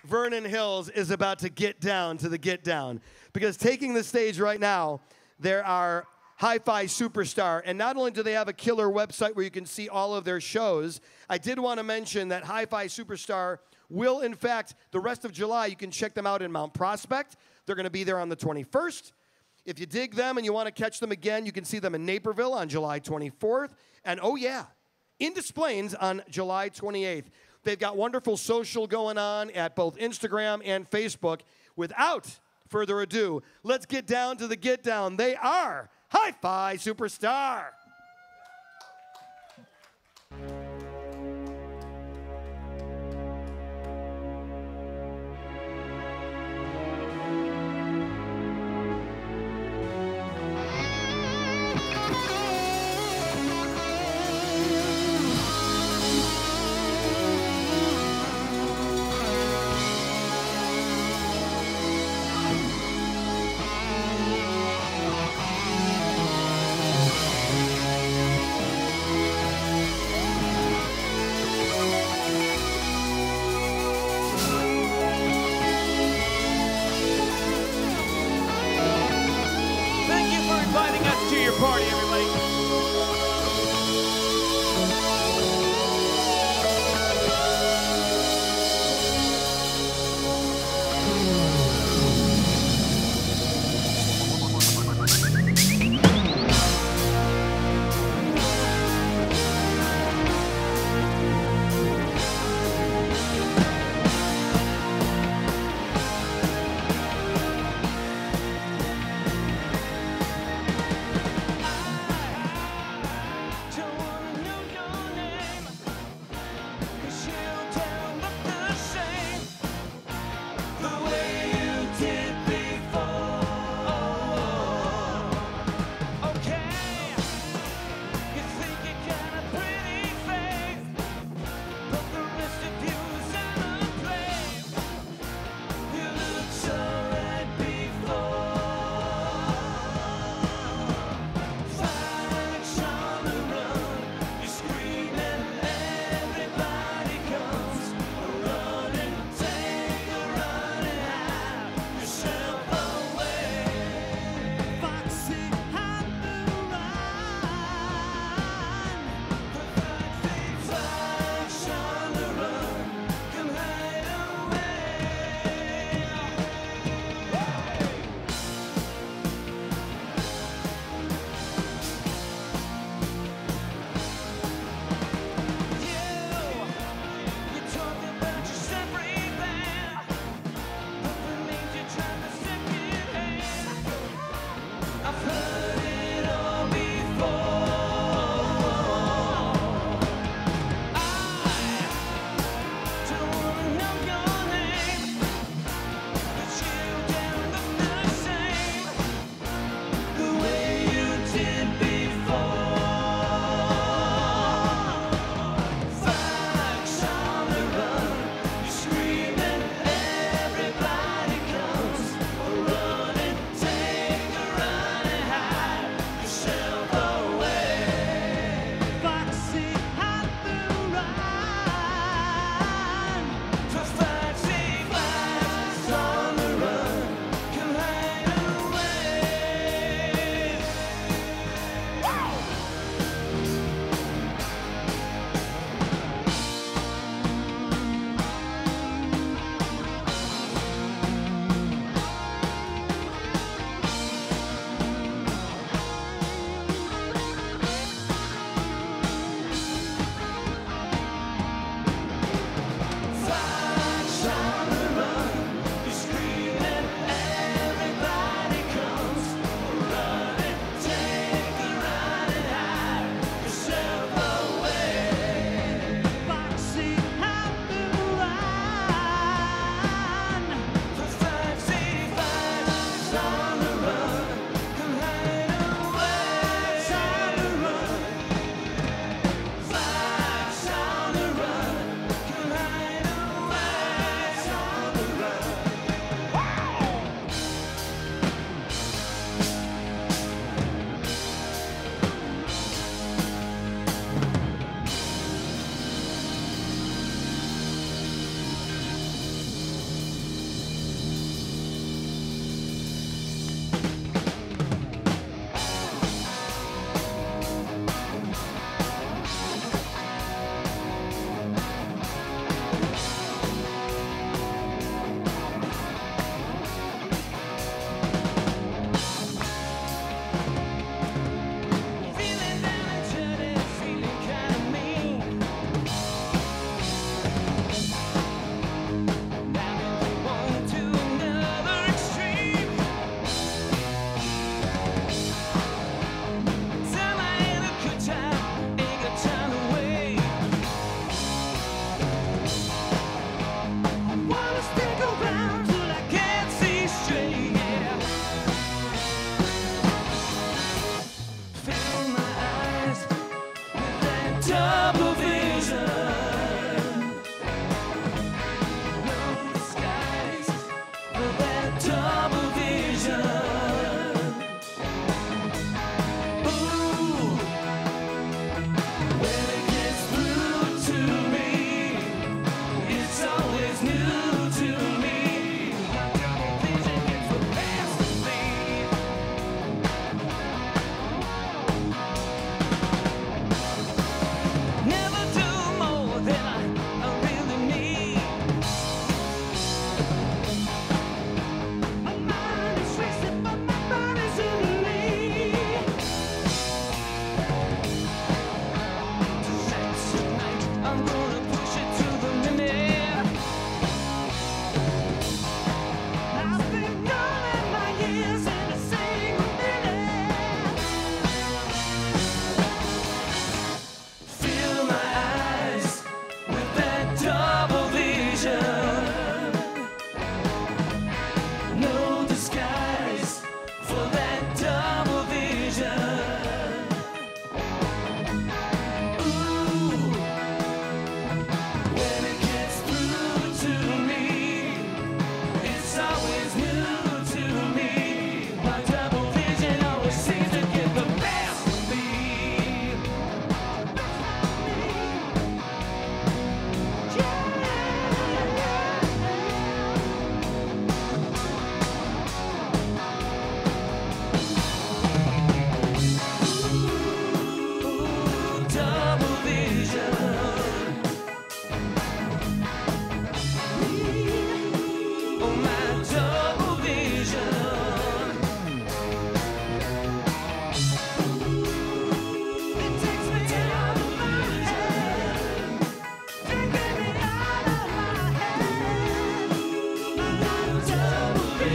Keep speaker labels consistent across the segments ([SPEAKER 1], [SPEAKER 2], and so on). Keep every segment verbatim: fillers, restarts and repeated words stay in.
[SPEAKER 1] Vernon Hills is about to get down to the get down. Because taking the stage right now, there are Hi-Fi Superstar. And not only do they have a killer website where you can see all of their shows, I did want to mention that Hi-Fi Superstar will, in fact, the rest of July, you can check them out in Mount Prospect. They're going to be there on the twenty-first. If you dig them and you want to catch them again, you can see them in Naperville on July twenty-fourth. And oh yeah, in Des Plaines on July twenty-eighth. They've got wonderful social going on at both Instagram and Facebook. Without further ado, let's get down to the get down. They are Hi-Fi Superstar.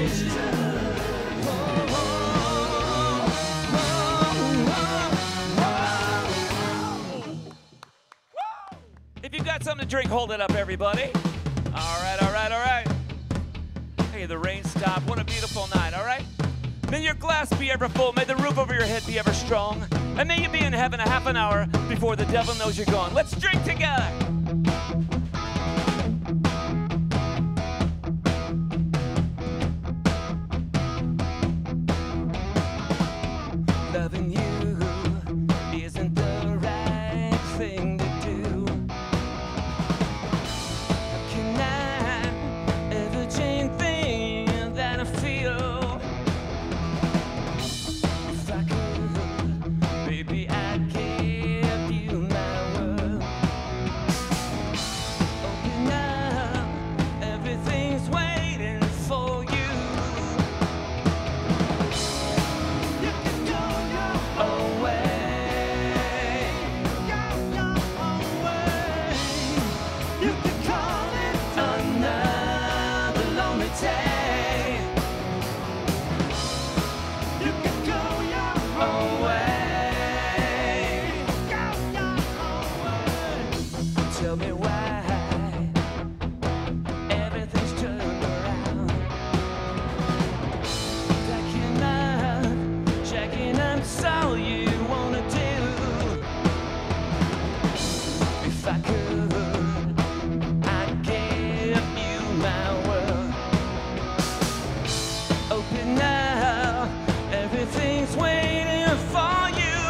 [SPEAKER 2] If you got something to drink, hold it up, everybody. All right, all right, all right. Hey, the rain stopped. What a beautiful night, all right? May your glass be ever full. May the roof over your head be ever strong. And may you be in heaven a half an hour before the devil knows you're gone. Let's drink together. Loving you isn't the right thing to do. Can I ever change things that I feel? If I could, baby, I'd give you my world. Open up, everything's waiting for you. You can go your own way. Go your own way. You can call it another lonely day. You can go your own way. Go your own way. Tell me why everything's turned around. Backing up, checking up, that's all you wanna do. If I could, I'd give you my world. Open up, everything's waiting for you.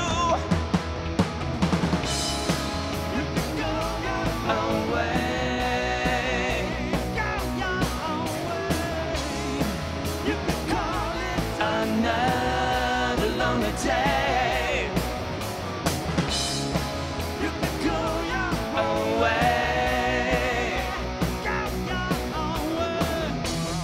[SPEAKER 2] You can go your own way. Go your own way. You can call it another lonely day. You can go your own way. Go your own way.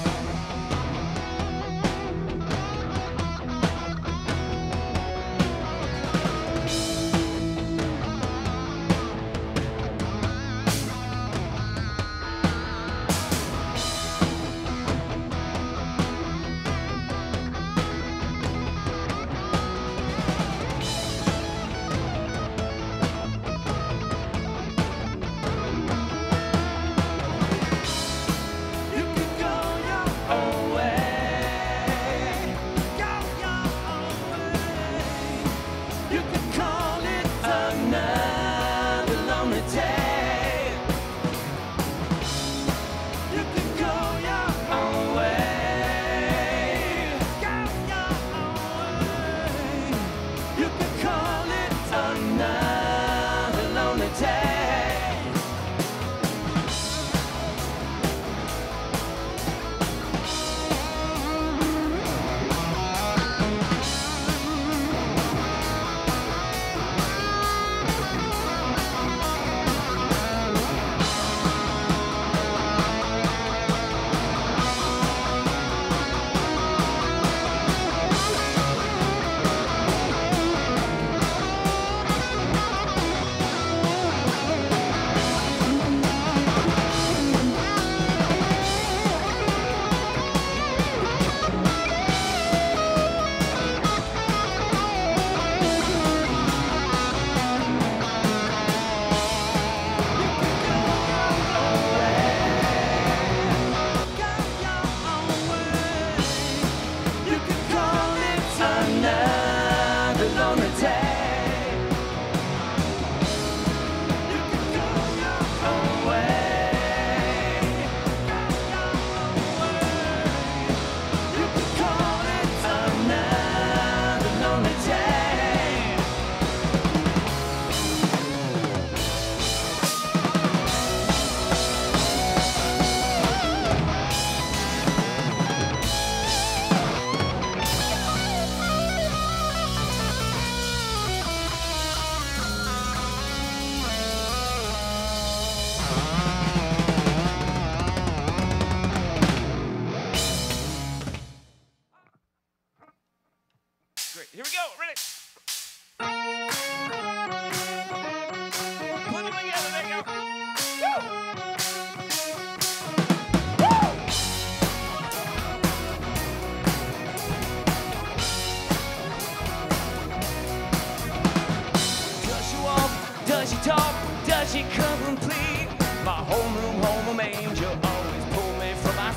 [SPEAKER 2] You can go your own way. Go your own way. You can call it another lonely day. You can go your own way. Go your own way. You can call it another lonely day. You can call it another lonely day. You can go your own way. You can call it another lonely day. Great. Here we go. Ready? Put them together. There you go. Go. Woo!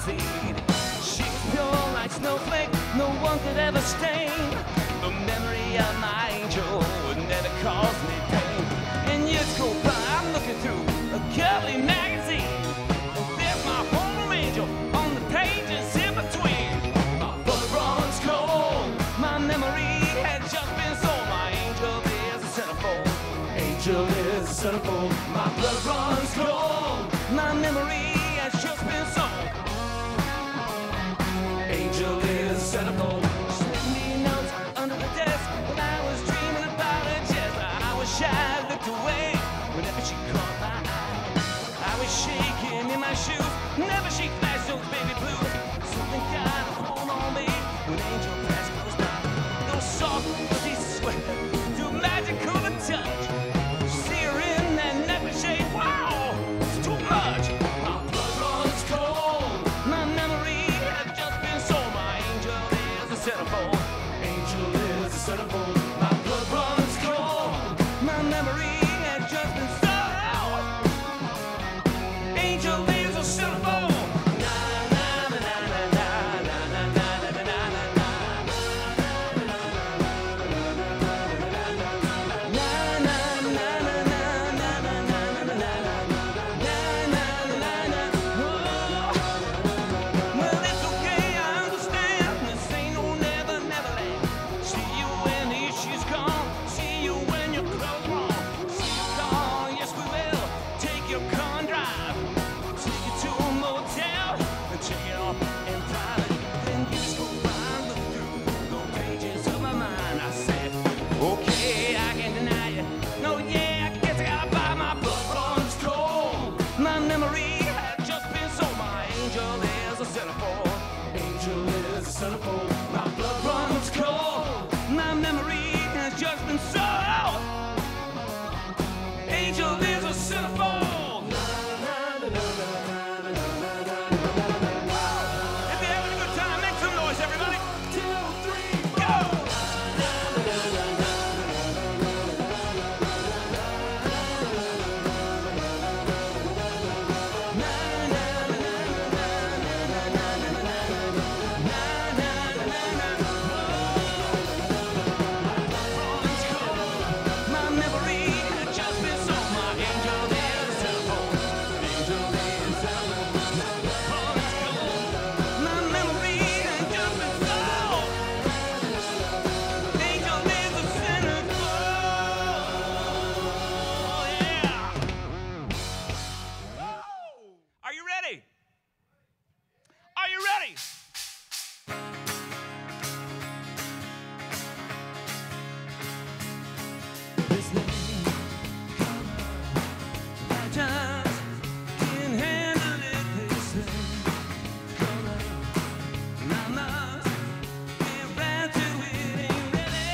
[SPEAKER 2] seed. She's pure like snowflake, no one could ever stain. The memory of my angel would never cause me pain. And years go by, I'm looking through a curly magazine. And there's my home angel on the pages in between. My blood runs cold, my memory had just been sold. My angel is a centerfold. Angel is a centerfold. My blood runs cold, my memory has just been sold. Angel is a centerfold. She left me notes under the desk when I was dreaming about her chest. I was shy, looked away whenever she caught my eye. I was shaking in my shoes, never she flashed those baby blues. Something got a hold on me when Angel passed close by. Those soft, fuzzy sweat, too magical to touch. See her in that necklace shade, wow, it's too much. My blood runs cold, my memory has just been sold. My angel is a centerfold. Angel is a centerfold. My blood runs cold, my memory has just been sold. Angel is a centerfold. Na na na na na na na na na na na na. Well, it's okay, I understand. This ain't no never, never land. See you when the issue's gone. See you when your clothes wrong. See you call, yes we will. Take your car and drive. Take you to a motel and check it off in private. Then you just go by, look through the pages of my mind. I said, okay, I can't deny you. No, yeah, I guess I gotta buy. My blood runs cold. My memory had just been sold. My angel is a centerfold. Angel is a centerfold. My blood runs cold. My memory has just been sold. Angel is a centerfold. If you're having a good time, make some noise, everybody. Two, three, go! My memory had just been sold. My angel is a centerfold. Angel is a centerfold. My memory had just been sold. Angel is a centerfold. Yeah. Are you ready? Are you ready? This name, color, I just can't handle it. This name, color, I must get right to it. Ain't ready.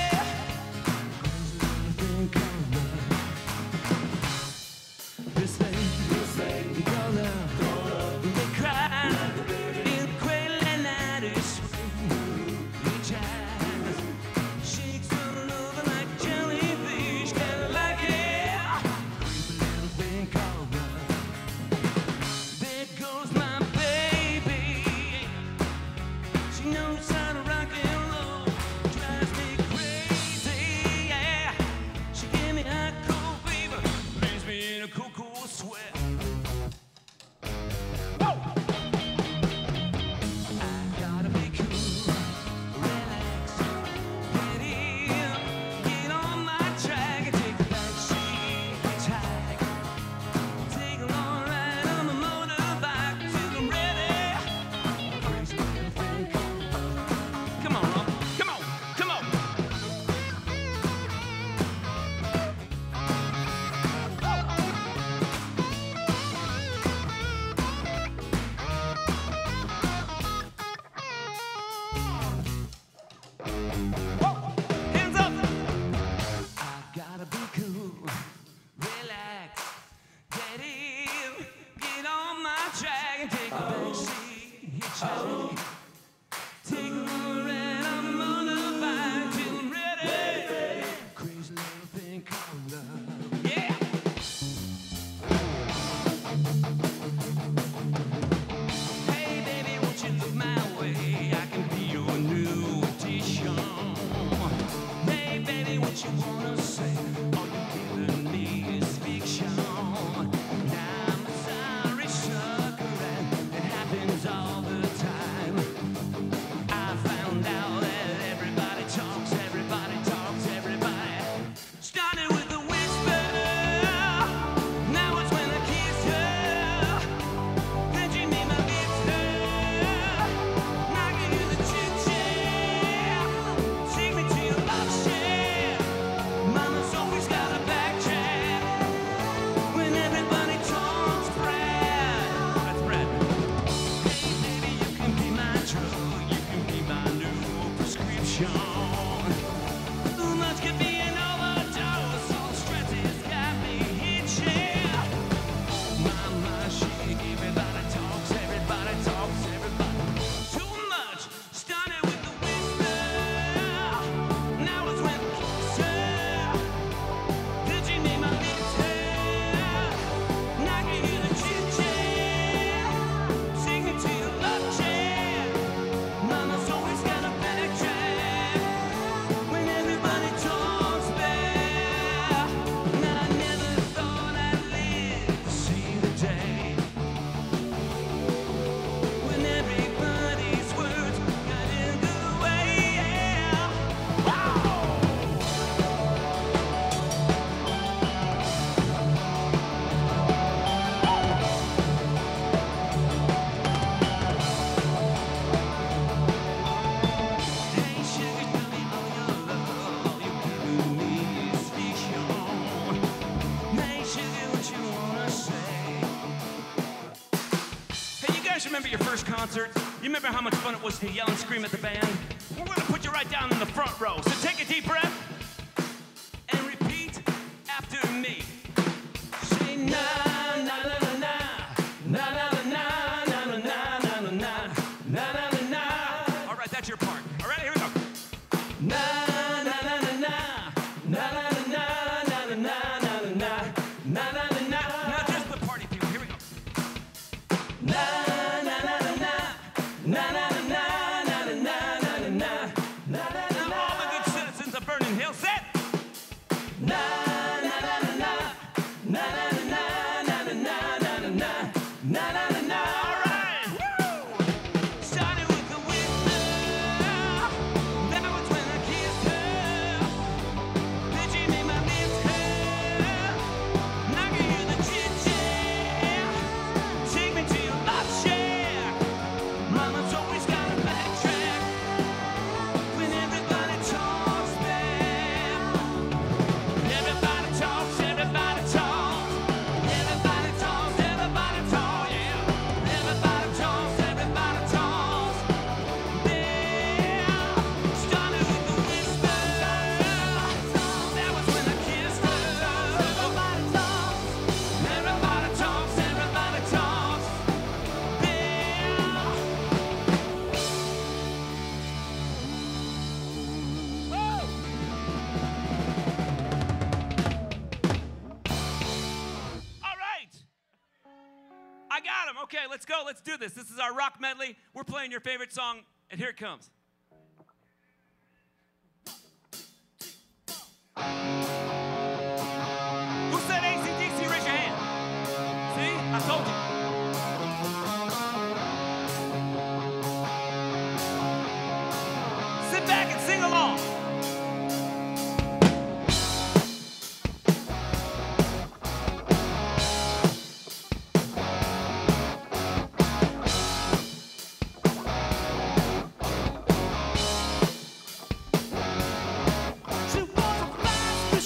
[SPEAKER 2] This name, this name, color, they cry in the cradle and I guys remember your first concert? You remember how much fun it was to yell and scream at the band? We're gonna put you right down in the front row. So take a deep breath and repeat after me. Say na na na na na na na na na na na na na na na na na. All right, that's your part. All right, here we go. Na na na na na na na na na na na na na na na na. Now just the party people. Here we go. Na na na na na na na na na na na na na. Now all the good citizens of Vernon Hills set. Na na na na na na na na na na na na na na na. All right. Woo! Started with a whisper. That was when I kissed her. Then she made my lips hurt. Now I can hear the chit chat. Take me to your love shack. Mama's always got a backtrack when everybody talks back. Everybody talks, everybody talks. Everybody talks, everybody talks, yeah. Everybody talks, everybody talks. Yeah. Started with a whisper. That was when I kissed her. Everybody talks. Everybody talks, everybody talks. Yeah. Woo! All right. I got him. Okay, let's go. Let's do this. This is our rock medley. We're playing your favorite song, and here it comes. Who said A C D C? Raise your hand. See? I told you. Sit back and sing along. She was a fast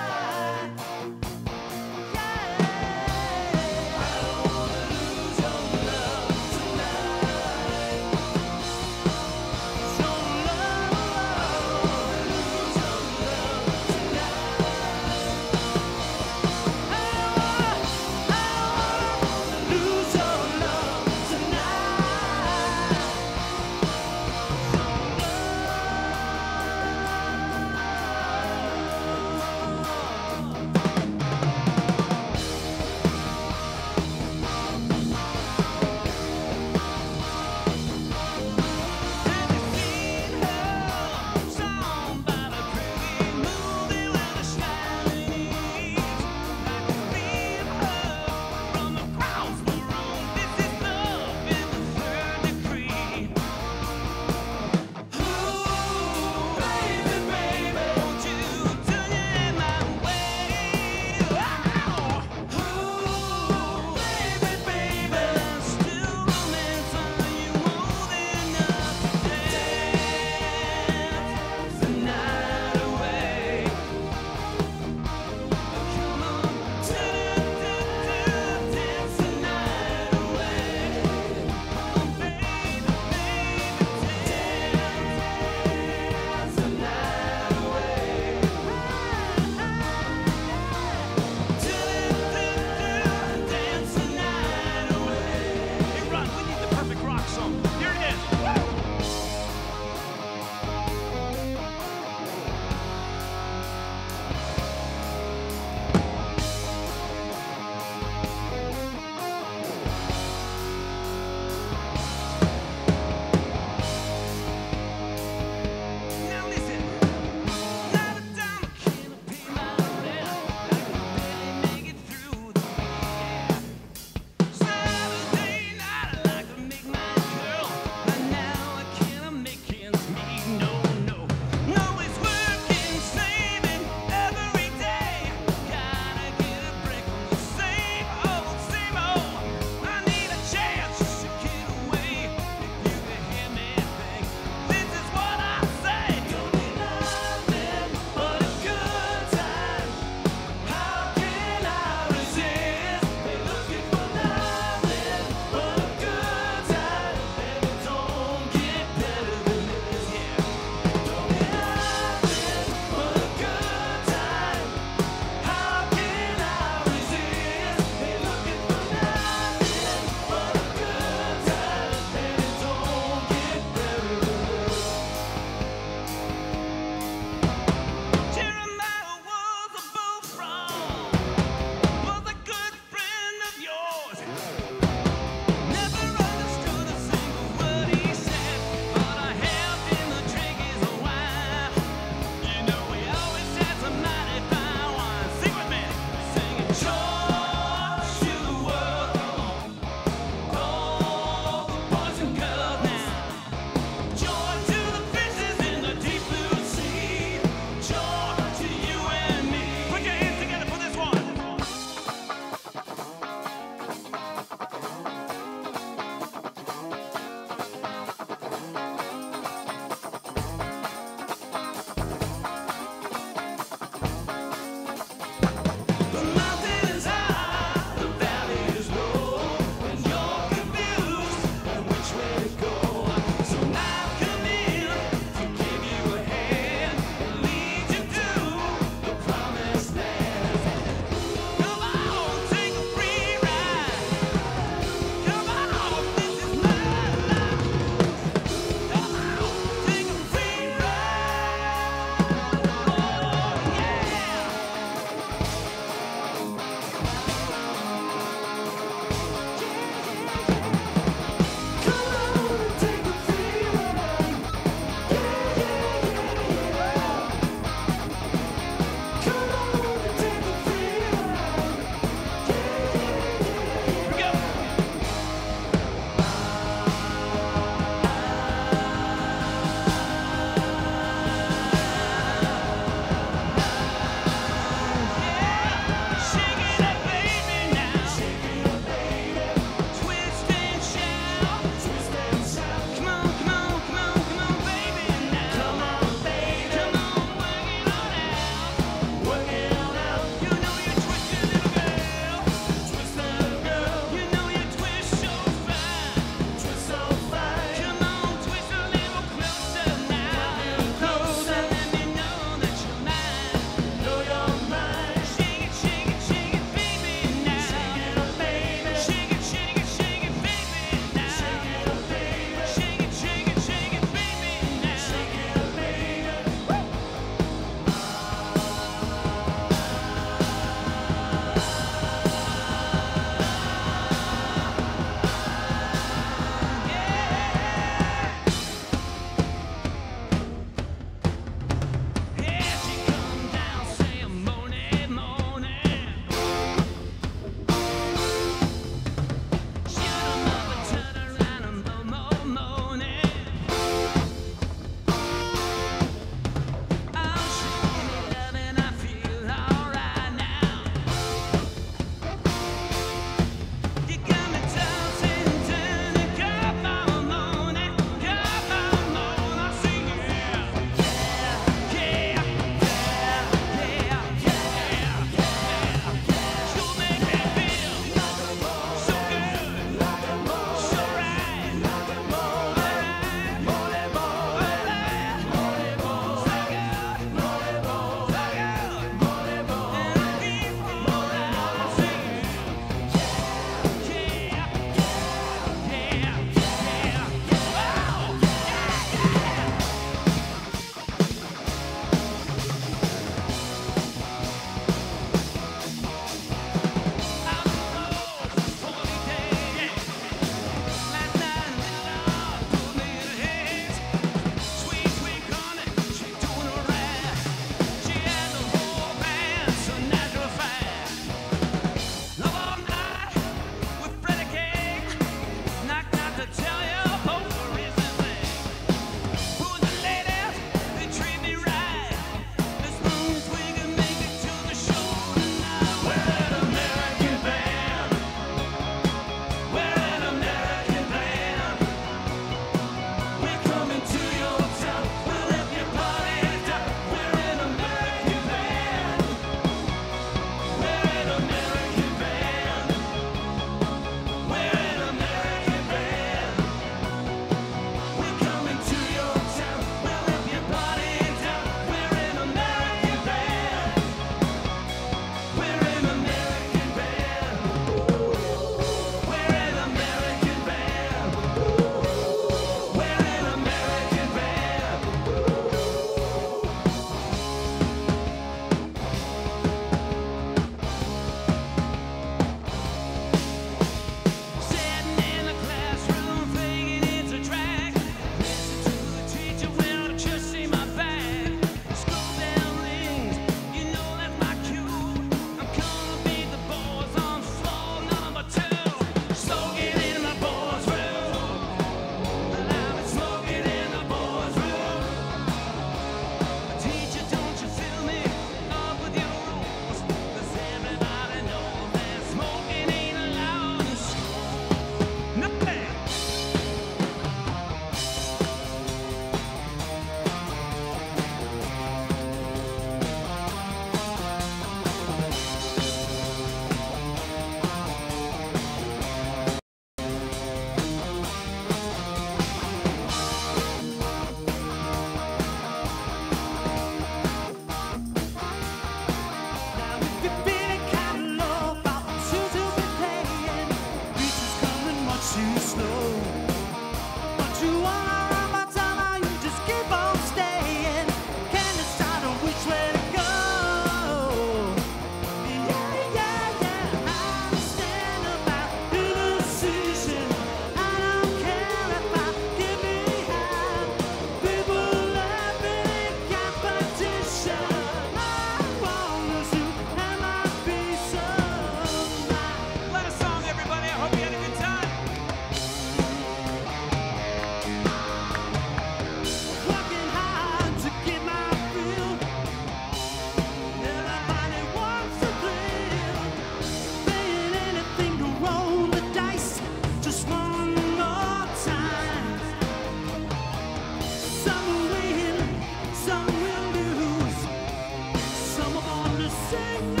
[SPEAKER 3] sing